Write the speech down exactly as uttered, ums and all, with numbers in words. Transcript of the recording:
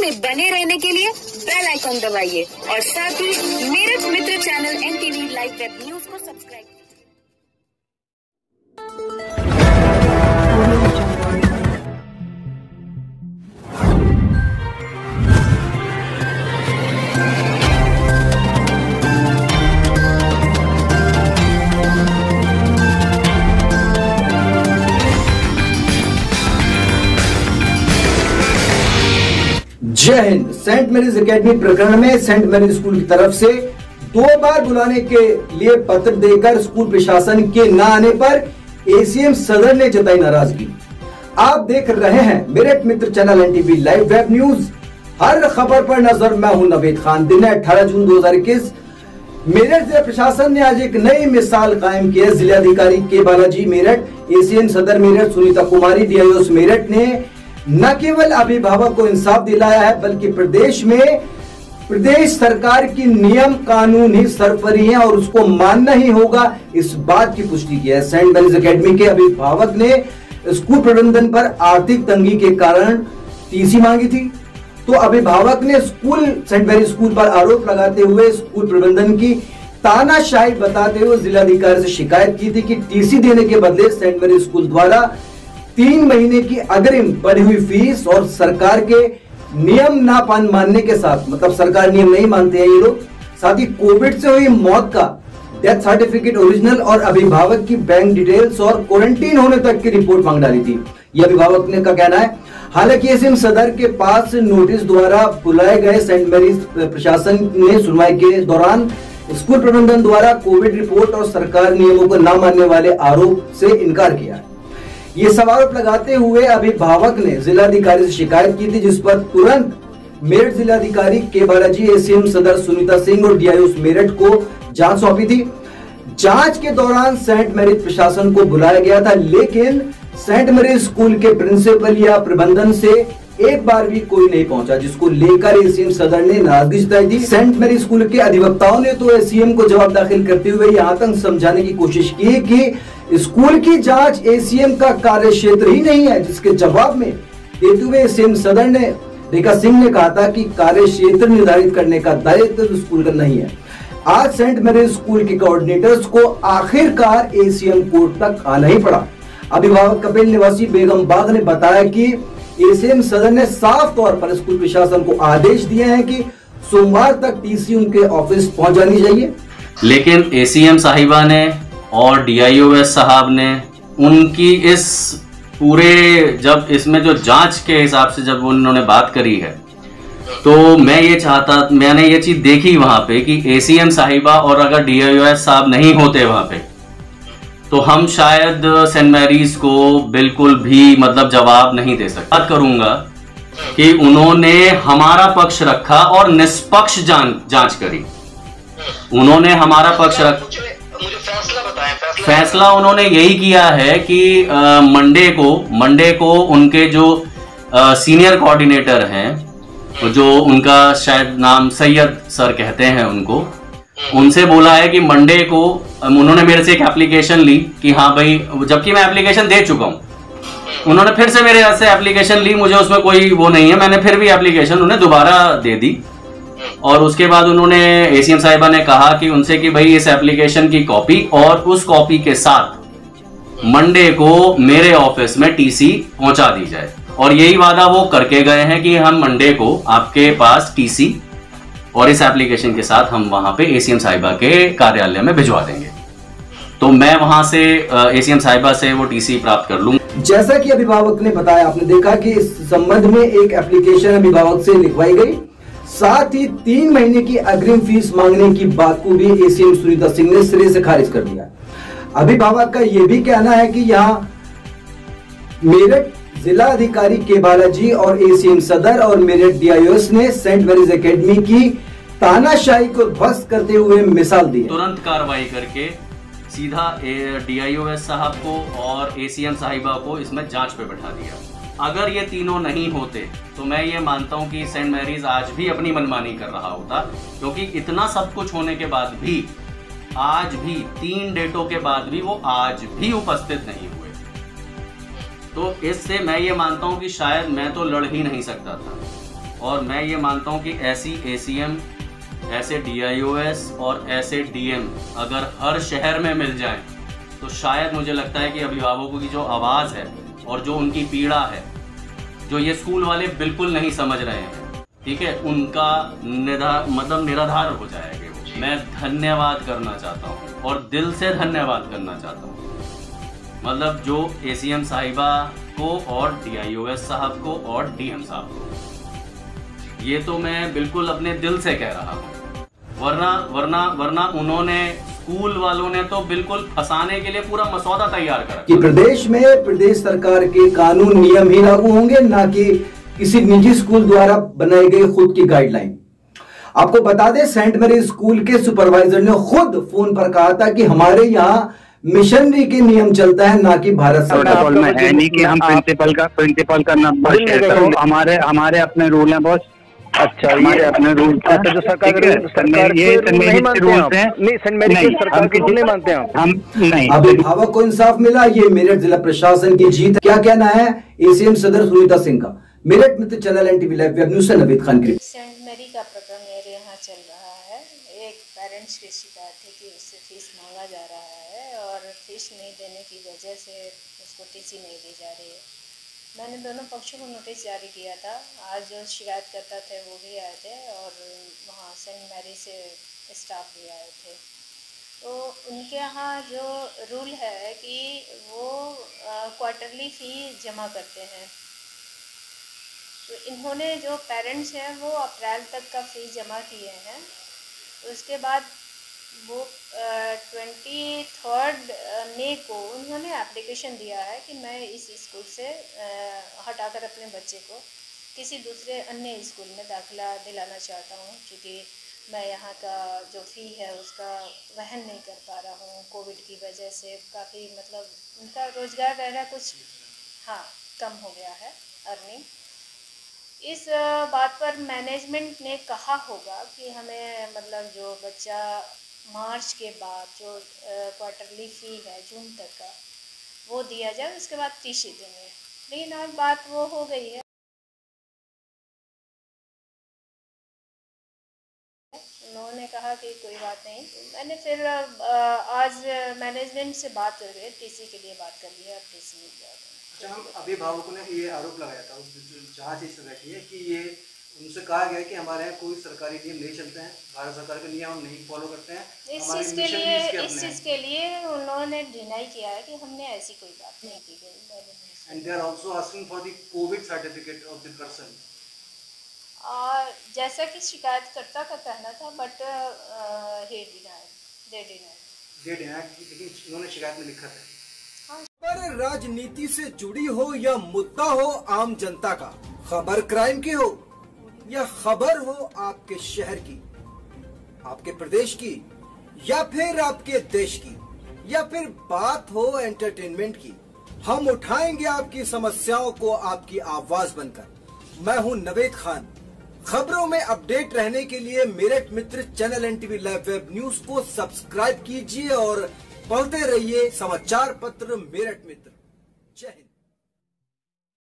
में बने रहने के लिए बेल आइकॉन दबाइए और साथ ही Meerut Mitra channel NTV live web news को सब्सक्राइब कीजिए। जय हिंद। सेंट मैरीज एकेडमी प्रकरण में सेंट मैरीज स्कूल की तरफ से दो बार बुलाने के लिए पत्र देकर स्कूल प्रशासन के न आने पर एसीएम सदर ने जताई नाराजगी। आप देख रहे हैं Meerut Mitra channel NTV live web news. हर खबर पर नजर, मैं हूं नवेद खान। दिन है अठारह जून दो हजार इक्कीस। मेरठ जिला प्रशासन ने आज एक नई मिसाल कायम की है। जिलाधिकारी के बालाजी मेरठ, एसीएम सदर मेरठ सुनीता कुमारी, डीआईओ मेरठ ने न केवल अभिभावक को इंसाफ दिलाया है बल्कि प्रदेश में प्रदेश सरकार की नियम कानून ही सरपरी है और उसको मानना ही होगा, इस बात की पुष्टि की है। सेंट मैरीज एकेडमी के अभिभावक ने स्कूल प्रबंधन पर आर्थिक तंगी के कारण टीसी मांगी थी, तो अभिभावक ने स्कूल सेंट मैरीज स्कूल पर आरोप लगाते हुए स्कूल प्रबंधन की तानाशाही बताते हुए जिलाधिकारी से शिकायत की थी कि टीसी देने के बदले सेंट मैरीज स्कूल द्वारा तीन महीने की अग्रिम बढ़ी हुई फीस और सरकार के नियम ना मानने के साथ, मतलब सरकार नियम नहीं मानते हैं ये लोग, साथ ही कोविड से हुई मौत का डेथ सर्टिफिकेट ओरिजिनल और अभिभावक की बैंक डिटेल्स और क्वारंटीन होने तक की रिपोर्ट मांग डाली थी। यह अभिभावक ने का कहना है। हालांकि एसीएम सदर के पास नोटिस द्वारा बुलाए गए सेंट मैरीज प्रशासन ने सुनवाई के दौरान स्कूल प्रबंधन द्वारा कोविड रिपोर्ट और सरकार नियमों को न मानने वाले आरोप से इनकार किया है। ये सब आरोप लगाते हुए अभिभावक ने जिलाधिकारी से शिकायत की थी, जिस पर तुरंत मेरठ जिलाधिकारी के बालाजी, एसीएम सदर सुनीता सिंह और डीआईओ मेरठ को जांच सौंपी थी। जांच के दौरान सेंट मैरीज प्रशासन को बुलाया गया था, लेकिन सेंट मैरीज स्कूल के प्रिंसिपल या प्रबंधन से एक बार भी कोई नहीं पहुंचा, जिसको लेकर एसीएम सदर ने नाराजगी जताई थी। सेंट मैरीज स्कूल के अधिवक्ताओं ने तो एसीएम को जवाब दाखिल करते हुए यहां तक समझाने की कोशिश की कि स्कूल की जांच एसीएम का कार्य क्षेत्र ही नहीं है, जिसके जवाब में देते हुए एसीएम सदर ने रेखा सिंह ने कहा था कि कार्य क्षेत्र निर्धारित करने का दायित्व तो स्कूल का नहीं है। आज सेंट मैरीज स्कूल के कोऑर्डिनेटर्स को आखिरकार एसीएम कोर्ट तक आना ही पड़ा। अभिभावक कपिल निवासी बेगम बाग ने बताया कि एसीएम सदर ने साफ तौर पर स्कूल प्रशासन को आदेश दिए हैं कि सोमवार तक टीसी उनके ऑफिस पहुंच जानी चाहिए, लेकिन एसीएम साहिबा ने और डीआईओ साहब ने उनकी इस पूरे जब इसमें जो जांच के हिसाब से जब उन्होंने बात करी है, तो मैं ये चाहता मैंने ये चीज देखी वहां पे कि एसीएम साहिबा और अगर डीआईओ साहब नहीं होते वहां पे तो हम शायद सेंट मैरीज को बिल्कुल भी मतलब जवाब नहीं दे सकते। बात करूंगा कि उन्होंने हमारा पक्ष रखा और निष्पक्ष जांच करी। उन्होंने हमारा पक्ष रख मुझे फैसला बताएं। फैसला, फैसला उन्होंने यही किया है कि मंडे को मंडे को उनके जो आ, सीनियर कोऑर्डिनेटर हैं, जो उनका शायद नाम सैयद सर कहते हैं उनको, उनसे बोला है कि मंडे को उन्होंने मेरे से एक एप्लीकेशन ली कि हाँ भाई, जबकि मैं एप्लीकेशन दे चुका हूं, उन्होंने फिर से मेरे से एप्लीकेशन ली, मुझे उसमें कोई वो नहीं है, मैंने फिर भी एप्लीकेशन उन्हें दोबारा दे दी। और उसके बाद उन्होंने एसीएम साहिबा ने कहा कि उनसे कि भाई इस एप्लीकेशन की कॉपी और उस कॉपी के साथ मंडे को मेरे ऑफिस में टीसी पहुंचा दी जाए, और यही वादा वो करके गए हैं कि हम मंडे को आपके पास टीसी और इस एप्लीकेशन के साथ हम वहां पे एसीएम साहिबा के कार्यालय में भिजवा देंगे। तो मैं वहां से एसीएम साहिबा से वो टीसी प्राप्त कर लूं। जैसा कि अभिभावक ने बताया, आपने देखा कि इस संबंध में एक एप्लीकेशन अभिभावक से लिखवाई गई, साथ ही तीन महीने की अग्रिम फीस मांगने की बात को भी एसीएम सुनीता सिंह ने सिरे से खारिज कर दिया। अभिभावक का यह भी कहना है कि यहाँ मेरठ जिला अधिकारी के बालाजी और एसीएम सदर और मेरठ डीआईओ ने सेंट मैरीज एकेडमी की तानाशाही को ध्वस्त करते हुए मिसाल दी। तुरंत कार्रवाई करके सीधा डीआईओ साहब को और एसीएम साहिबा को इसमें जांच पे बैठा दिया। अगर ये तीनों नहीं होते तो मैं ये मानता हूं कि सेंट मैरीज आज भी अपनी मनमानी कर रहा होता, क्योंकि इतना सब कुछ होने के बाद भी आज भी तीन डेटों के बाद भी वो आज भी उपस्थित नहीं हुए। तो इससे मैं ये मानता हूं कि शायद मैं तो लड़ ही नहीं सकता था। और मैं ये मानता हूँ कि ऐसी एसीएम, ऐसे डीआईओएस और ऐसे डीएम अगर हर शहर में मिल जाएं तो शायद मुझे लगता है कि अभिभावकों की जो आवाज़ है और जो उनकी पीड़ा है, जो ये स्कूल वाले बिल्कुल नहीं समझ रहे हैं, ठीक है, उनका निधा मतलब निराधार हो जाएगा। मैं धन्यवाद करना चाहता हूँ और दिल से धन्यवाद करना चाहता हूँ, मतलब जो एसीएम साहिबा को और डीआईओएस साहब को और डीएम साहब को, ये तो मैं बिल्कुल अपने दिल से कह रहा हूँ। वरना वरना वरना उन्होंने, स्कूल वालों ने तो बिल्कुल फंसाने के लिए पूरा मसौदा तैयार करा कि प्रदेश में प्रदेश सरकार के कानून नियम ही लागू होंगे, ना कि किसी निजी स्कूल द्वारा बनाई गई खुद की गाइडलाइन। आपको बता दें, सेंट मैरी स्कूल के सुपरवाइजर ने खुद फोन पर कहा था कि हमारे यहाँ मिशनरी के नियम चलता है, ना कि भारत सरकार में है नहीं कि हम प्रिंसिपल का प्रिंसिपल का नंबर शेयर करें। हमारे हमारे अपने रूल हैं बॉस। अच्छा, हमारे अपने रूल तो जो सरकार सरकार ये नहीं मानते हैं, नहीं सेंट मैरी के सरकार के रूल नहीं मानते हैं हम नहीं। अभिभावक को इंसाफ मिला, ये मेरठ जिला प्रशासन की जीत। क्या कहना है एसीएम सदर सुनीता सिंह का? Meerut Mitra channel NTV live web news से नवीद खान की। सेंट मैरी का प्रकरण मेरे यहाँ चल रहा है। एक पेरेंट्स की शिकायत है कि उससे फीस मांगा जा रहा है और फीस नहीं देने की वजह से उसको टीसी नहीं दी जा रही है। मैंने दोनों पक्षों को नोटिस जारी किया था। आज जो शिकायतकर्ता थे वो भी आए थे और वहाँ सेंट मैरी से स्टाफ भी आए थे। तो उनके यहाँ जो रूल है कि वो क्वार्टरली फ़ी जमा करते हैं। तो इन्होंने जो पेरेंट्स हैं वो अप्रैल तक का फ़ी जमा किए हैं। उसके बाद वो ट्वेंटी थर्ड मई को उन्होंने एप्लीकेशन दिया है कि मैं इस स्कूल से हटाकर अपने बच्चे को किसी दूसरे अन्य स्कूल में दाखिला दिलाना चाहता हूँ, क्योंकि मैं यहाँ का जो फ़ी है उसका वहन नहीं कर पा रहा हूँ। कोविड की वजह से काफ़ी मतलब उनका रोज़गार वगैरह कुछ हाँ कम हो गया है, अर्निंग। इस बात पर मैनेजमेंट ने कहा होगा कि हमें मतलब जो बच्चा मार्च के बाद जो क्वार्टरली फ़ी है जून तक का वो दिया जाए, उसके बाद टीसी देंगे। लेकिन अब बात वो हो गई है, उन्होंने कहा कि कोई बात नहीं। मैंने फिर आज मैनेजमेंट से बात करके टीसी के लिए बात कर लिया। अब टीसी मिल जाएगा। अच्छा, अभिभावकों ने ये आरोप लगाया था जहाँ से बैठी है कि ये उनसे कहा गया कि हमारे यहाँ कोई सरकारी नियम नहीं चलते हैं, भारत सरकार के नियम हम नहीं फॉलो करते हैं। इस चीज़ के लिए इस चीज़ के लिए उन्होंने डिनाई किया है कि हमने ऐसी कोई बात नहीं की गई। And they are also asking for the covid certificate of the person. जैसा कि शिकायतकर्ता का कहना था, but he deny they deny they deny लेकिन उन्होंने शिकायत में लिखा था। पर राजनीति से जुड़ी हो या मुद्दा हो आम जनता का, खबर क्राइम की हो या खबर हो आपके शहर की, आपके प्रदेश की या फिर आपके देश की, या फिर बात हो एंटरटेनमेंट की, हम उठाएंगे आपकी समस्याओं को आपकी आवाज बनकर। मैं हूं नवीद खान। खबरों में अपडेट रहने के लिए Meerut Mitra channel NTV live web news को सब्सक्राइब कीजिए और पढ़ते रहिए समाचार पत्र मेरठ मित्र। जय हिंद।